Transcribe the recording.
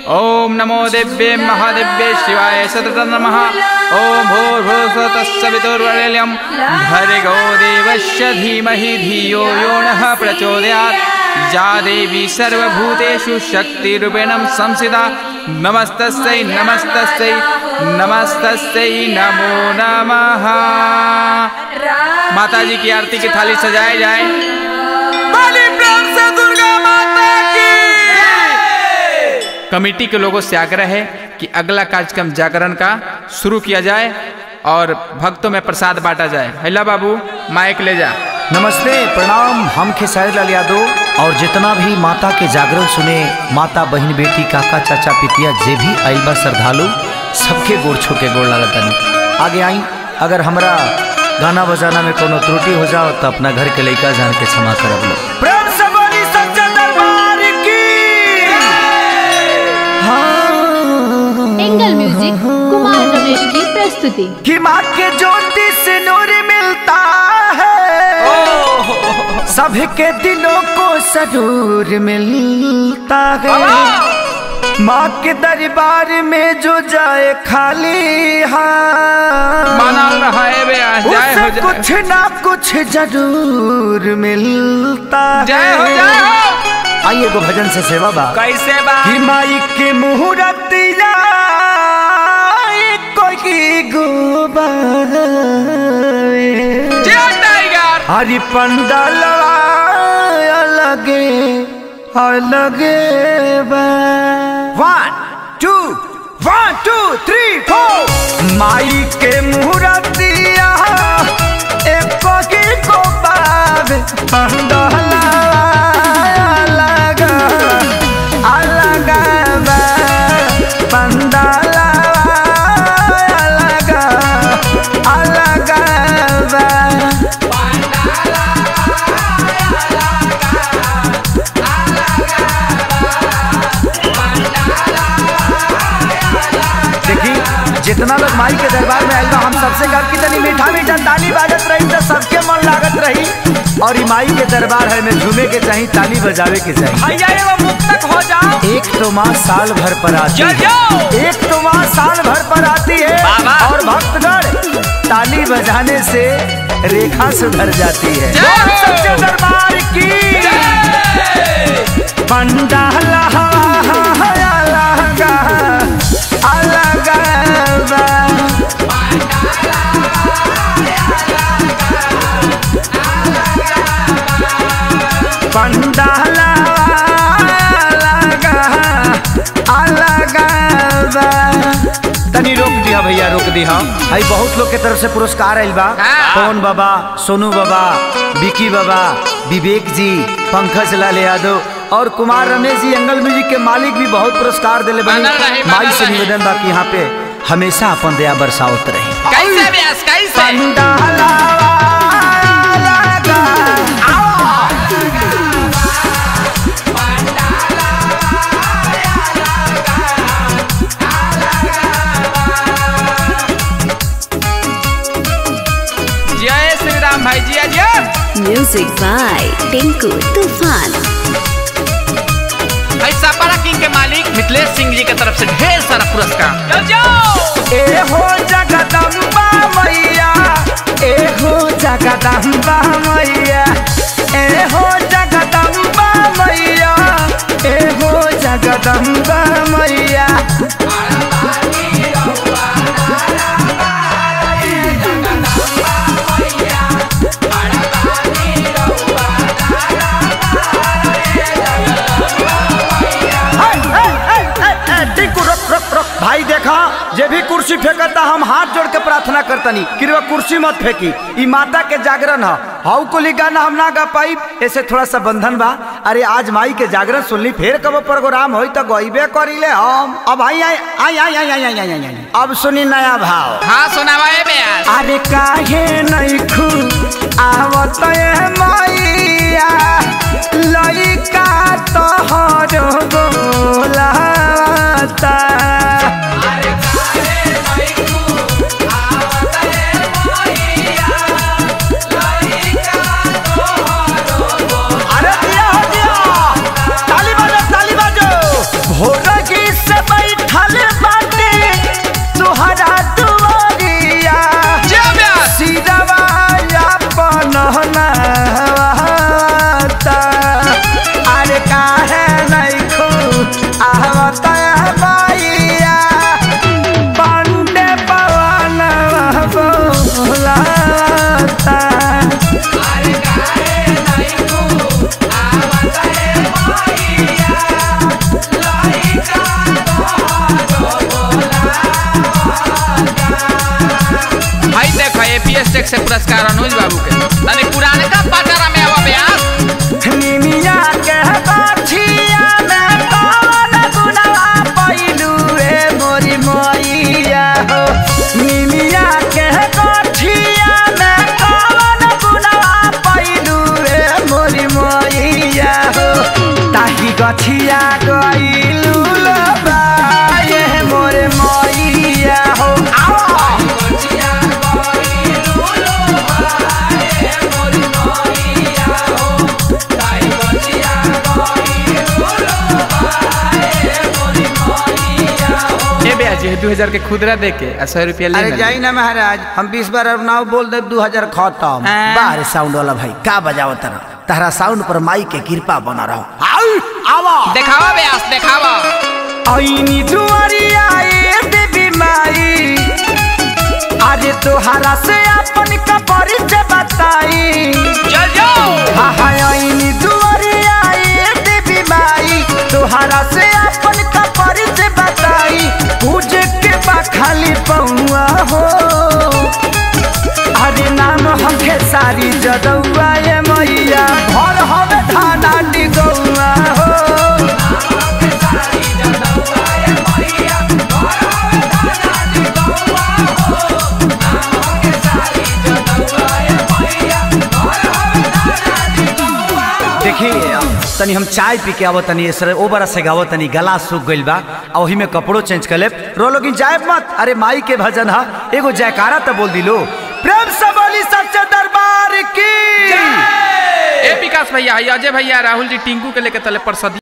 ओम नमो दिव्ये महादिव्ये शिवाय सतत नमः। ओम भूर्भुवस्सुवितुर्वरेण्यं भर्गो देवस्य धीमहि धियो यो नः प्रचोदयात्। या देवी सर्वभूतेषु शक्तिरूपेण संस्थिता नमस्तस्यै नमस्तस्यै नमस्तस्यै नमो नमः। माता जी की आरती की थाली सजाई जाए। बड़ी प्रेम से दुर्गा माता की। कमेटी के लोगों से आग्रह है कि अगला कार्यक्रम जागरण का शुरू किया जाए और भक्तों में प्रसाद बांटा जाए। हैला बाबू माइक ले जा। नमस्ते प्रणाम। हम खेसारी लाल यादव और जितना भी माता के जागरण सुने, माता बहन बेटी काका चाचा पितिया जे भी आइल बा श्रद्धालु, सबके गोड़ छू के गोड़ लगता। आगे आई। अगर हमरा गाना बजाना में कोनो त्रुटि हो जाओ तो अपना घर के लड़का जान के क्षमा करब लो। प्रेम से बोली सच्चा दरबार की। एंगल म्यूजिक कुमार रमेश की प्रस्तुति। कि माँ के ज्योति से नूर मिलता है, सबके दिलों को सरूर मिलता है। माँ के दरबार में जो जाए खाली हाथ, माना रहा है बे जय हो जाए। कुछ ना कुछ जरूर मिलता है। जय हो जय हो। आइए गो भजन से सेवा बा। कैसे बा? कि माई के मुहूर्तिया कोई गोबा हरि पंडाल अलगे अलगे बा। 1 2 1 2 3 4 माई के मुहूर्तिया एक को बाब पंडाल अलग अलग बा। पंडाल अलग अलग बा। जितना लोग माई के दरबार में आए बा, हम सबसे कब की तनी मीठा मीठा ताली बाजत रही तो सबके मन लागत रही। और ई माई के दरबार है में झूमे के चाहिए, ताली बजावे के चाहिए। भैया ये मुक्तक हो जाओ। एक तो माँ साल भर पर आती है, एक तो माँ साल भर पर आती है और भक्तगण ताली बजाने से रेखा सुधर जाती है। सच्चे दरबार की। पंडाल पंडाल तनी रोक दिया भैया, रोक दिया। भाई बहुत लोग के तरफ से पुरस्कार आइल बा। पवन बाबा, सोनू बाबा, विकी बाबा, विवेक जी, पंकज लाल यादव और कुमार रमेश जी एंगल म्यूजिक के मालिक भी बहुत पुरस्कार दिले बने। माई से निवेदन बा कि यहाँ पे हमेशा अपन दया बरसावत रही। कैसे व्यास कैसे? भाई जी आज म्यूजिक बाय टिंकू तूफान। ऐसा पारा किंग के मालिक मिथिलेश सिंह जी की तरफ से ढेर सारा पुरस्कार। ए हो जगदम्बा मैया, ए हो जगदम्बा मैया, ए हो जगदम्बा मैया, ए हो जगदम्बा मैया। भाई देखा जे भी कुर्सी फेंकता हम हाथ जोड़ के प्रार्थना करतनी कि वो कुर्सी मत फेंकी। ई माता के जागरण है। हाउ को गाना हम ना गा पाई, ऐसे थोड़ा सा बंधन बा। अरे आज माई के जागरण सुनली, फिर कब प्रोग्राम होई तो गईबे करिले हम। अब आई आई आई आई आई आई आई आई अब सुनी नया भाव। हाँ सुनावा ए बेयास। अरे काहे नहीं खू आवत मैया, लइका तोहर बोलाता। ताली बाजो भोर की से मिस्टेक से पुरस्कार अनुज बाबू के तनी पुराने का पाचारा में आवा ब्यास निमिया के बाछिया में कौन गुनाह पैलू रे मोरी मैया हो निमिया के बाछिया में कौन गुनाह पैलू रे मोरी मैया हो ताही गछिया गइलू लबाए मोरे मैया हो जी 2000 के खुदरा दे के 100 रुपया ले अरे जाई ना महाराज हम 20 बार अब नाव बोल दे 2000 खत्म बाहर साउंड वाला भाई का बजाओ तहरा साउंड पर माई के कृपा बना रहो आवा देखावा ब्यास देखावा आईनी दुआरिया ए देवी माई आज तोहरा से अपन का परिचय बताई चल जाओ हां हां आईनी दुआरिया ए देवी माई तोहरा से अपन का परिचय बताई पूजे के खाली पौआ हो हरे नाम हमके सारी जदौआ ये मैया भर हवे थाना डिगौआ हो देखिए तनी हम चाय पी के आवत तनी ओ बरा से गावत तनी गला सूख गइल बा आ ओही में कपड़ो चेंज कर लेब रो लोग जाए मत अरे माई के भजन हा एगो जयकारा तो बोल दिलो प्रेम से बोली सच्चे दरबार की ए विकास भैया अजय भैया राहुल जी टिंकू के लेके तले पर